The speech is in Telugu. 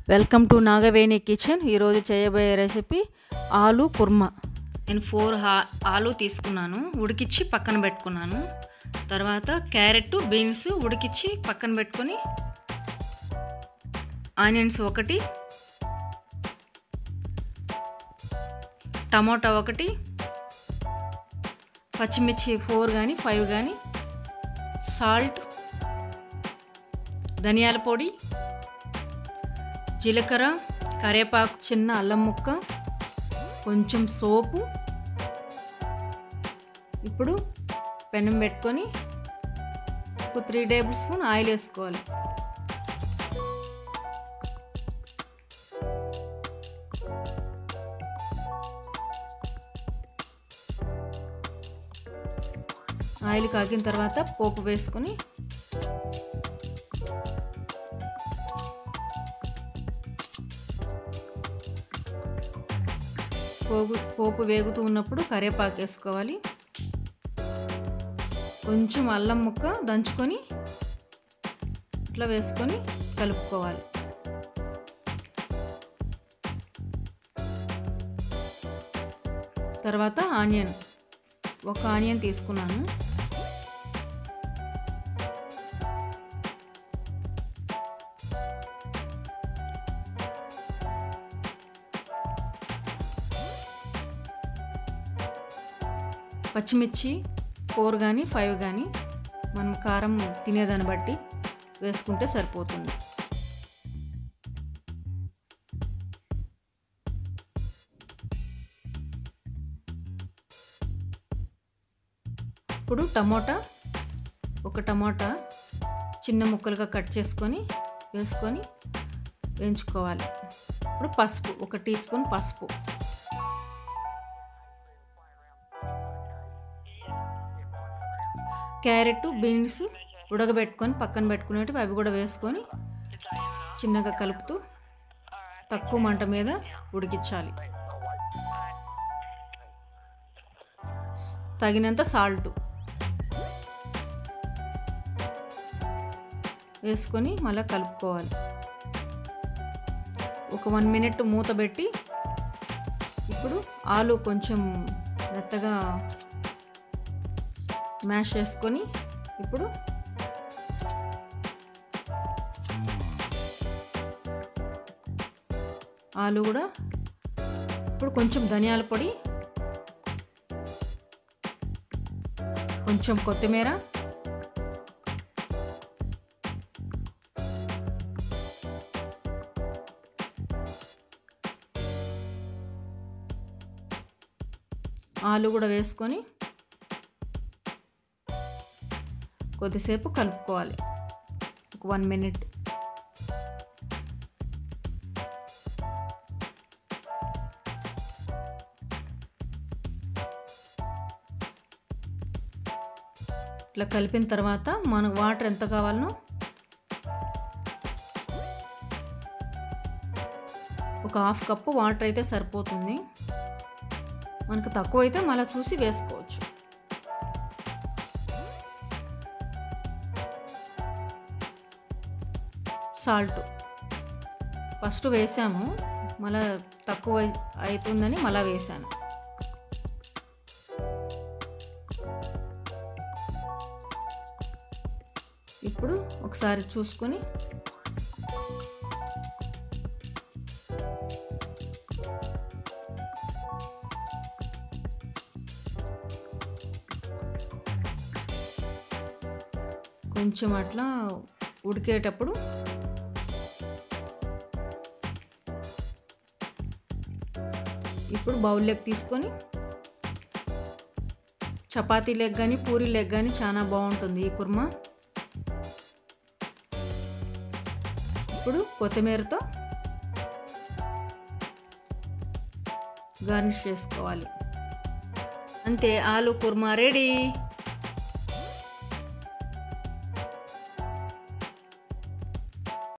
Welcome to Nagaveni kitchen. ఈరోజు చేయబోయే రెసిపీ ఆలు కుర్మా. నేను 4 ఆలు తీసుకున్నాను, ఉడికిచ్చి పక్కన పెట్టుకున్నాను. తర్వాత క్యారెట్ బీన్స్ ఉడికిచ్చి పక్కన పెట్టుకొని, ఆనియన్స్ 1, టమోటా 1, పచ్చిమిర్చి 4 కానీ 5 కానీ, సాల్ట్, ధనియాల పొడి, జీలకర్ర, కరివేపాకు, చిన్న అల్లం ముక్క, కొంచెం సోపు. ఇప్పుడు పెనం పెట్టుకొని ఒక 3 టేబుల్ స్పూన్ ఆయిల్ వేసుకోవాలి. ఆయిల్ కాగిన తర్వాత పోపు వేసుకొని పోపు వేగుతూ ఉన్నప్పుడు కరివేపాకు వేసుకోవాలి. కొంచెం అల్లం ముక్క దంచుకొని ఇట్లా వేసుకొని కలుపుకోవాలి. తర్వాత ఒక ఆనియన్ తీసుకున్నాను. పచ్చిమిర్చి 4 కానీ 5 కానీ, మనం కారం తినేదాన్ని బట్టి వేసుకుంటే సరిపోతుంది. ఇప్పుడు ఒక టమోటా చిన్న ముక్కలుగా కట్ చేసుకొని వేసుకొని వేయించుకోవాలి. ఇప్పుడు పసుపు 1 టీ స్పూన్ పసుపు, క్యారెట్ బీన్స్ ఉడకబెట్టుకొని పక్కన పెట్టుకునేటివి అవి కూడా వేసుకొని చిన్నగా కలుపుతూ తక్కువ మంట మీద ఉడికించాలి. తగినంత సాల్ట్ వేసుకొని మళ్ళీ కలుపుకోవాలి. ఒక 1 మినిట్ మూత పెట్టి ఇప్పుడు ఆలు కొంచెం మెత్తగా మ్యాష్ చేసుకొని ఇప్పుడు ఆలు కూడా ఇప్పుడు కొంచెం ధనియాల పొడి, కొంచెం కొత్తిమీర, ఆలు కూడా వేసుకొని కొద్దిసేపు కలుపుకోవాలి. ఒక 1 మినిట్. ఇట్లా కలిపిన తర్వాత మనకు వాటర్ ఎంత కావాలనో ఒక 1/2 కప్పు వాటర్ అయితే సరిపోతుంది. మనకు తక్కువ అయితే మళ్ళీ చూసి వేసుకోవచ్చు. సాల్ట్ ఫస్ట్ వేసాము, మళ్ళీ తక్కువ అవుతుందని మళ్ళీ వేసాను. ఇప్పుడు ఒకసారి చూసుకొని కొంచెం అట్లా ఉడికేటప్పుడు ఇప్పుడు బౌల్లోకి తీసుకొని చపాతీ లెగ్ కానీ పూరీ లెగ్ కానీ చాలా బాగుంటుంది ఈ కుర్మా. ఇప్పుడు కొత్తిమీరతో గార్నిష్ చేసుకోవాలి. అంతే, ఆలు కుర్మా రెడీ.